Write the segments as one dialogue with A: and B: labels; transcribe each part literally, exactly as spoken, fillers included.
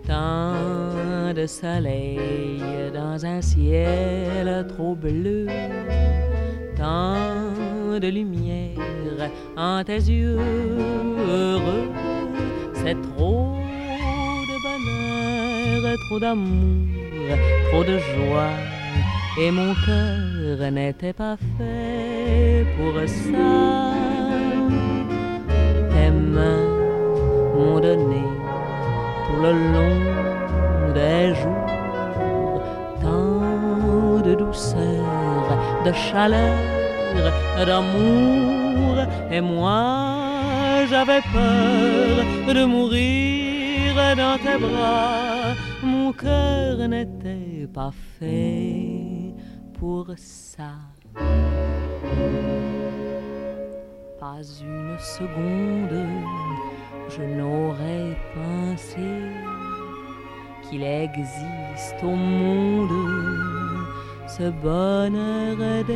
A: Tant de soleil dans un ciel trop bleu, tant de lumière en tes yeux heureux, c'est trop de bonheur, trop d'amour, trop de joie, et mon cœur n'était pas fait pour ça. Tes mains m'ont donné tout le long des jours tant de douceur, de chaleur, d'amour, et moi j'avais peur de mourir dans tes bras. Mon cœur n'était pas fait pour ça. Pas une seconde je n'aurais pensé qu'il existe au monde ce bonheur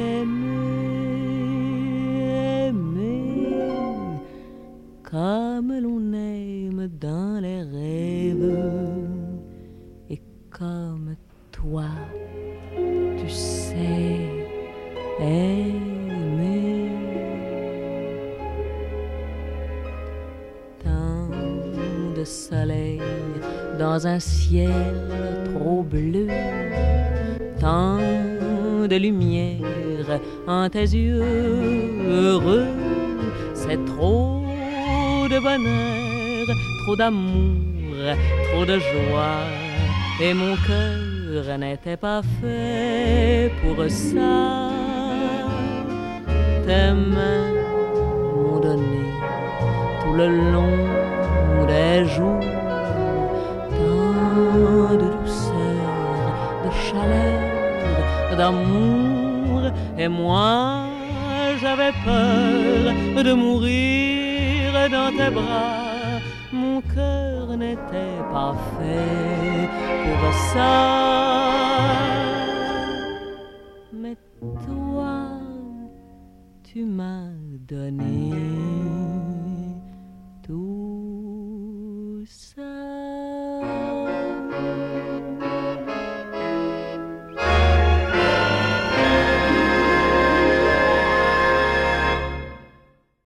A: d'aimer, aimer comme l'on aime dans les rêves, et comme toi, tu sais aimer. Tant de soleil dans un ciel trop bleu, tant de lumière en tes yeux heureux, c'est trop de bonheur, trop d'amour, trop de joie, et mon cœur n'était pas fait pour ça. Tes mains m'ont donné tout le long des jours tant de douceur, de chaleur, d'amour, et moi j'avais peur de mourir dans tes bras. Mon cœur n'était pas fait pour ça. Mais toi, tu m'as donné